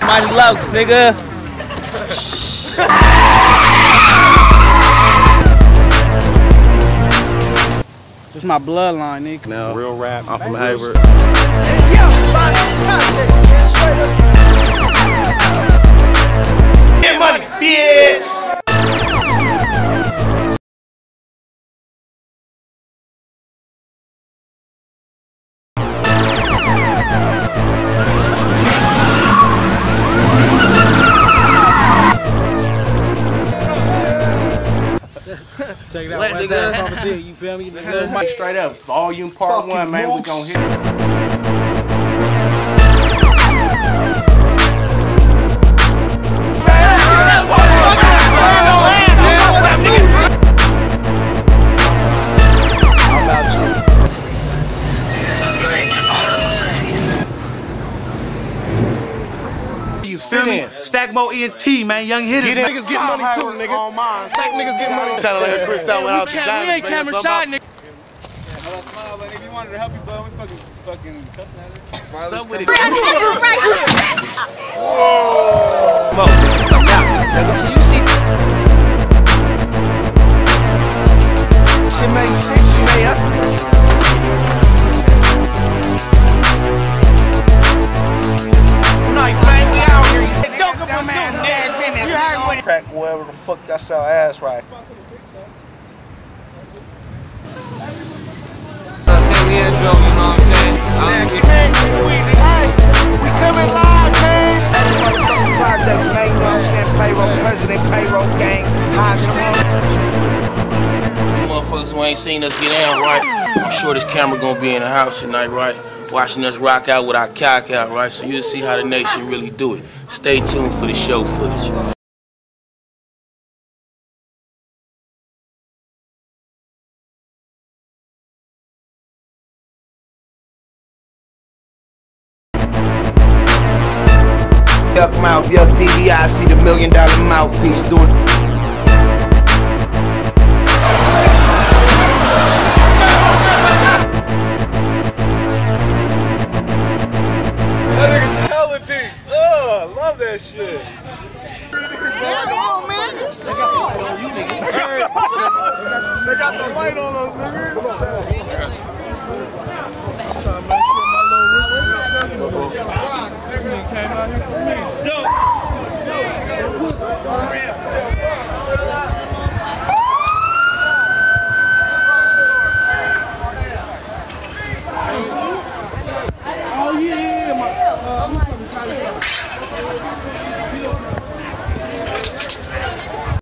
Mighty Lokes, nigga. It's my bloodline, nigga. Now, real rap. I'm from Hayward. Get money, bitch! Check it out. What's that conversation? You feel me? Nigga, straight up, volume part 1, man. We gon' hit it. Feel me? Stackumentry, man. Young hitters. Niggas get money too, nigga. On mine. Stack niggas get money. Sounded like a crystal without the diamonds. We ain't camera shy, nigga. If you wanted to help you, bro, we fucking cussing at it. What's up with it? Whoa! Come out. So you see. Shit made 6, you made up. Crack wherever the fuck y'all sell ass right. We coming live, man. Projects, man. You know what I'm saying? Payroll, president, payroll, gang, high smokes. Motherfuckers who ain't seen us get down right, I'm sure this camera gonna be in the house tonight, right? Watching us rock out with our cock out, right? So you'll see how the nation really do it. Stay tuned for the show footage. Yuck mouth, yuck DD, I see the $1 million mouthpiece doing. That nigga's hella deep. Oh, I love that shit. Come on, man. They got the light on us, nigga. Come on. I'm trying to make sure my little wrist came out here for me. Oh yeah,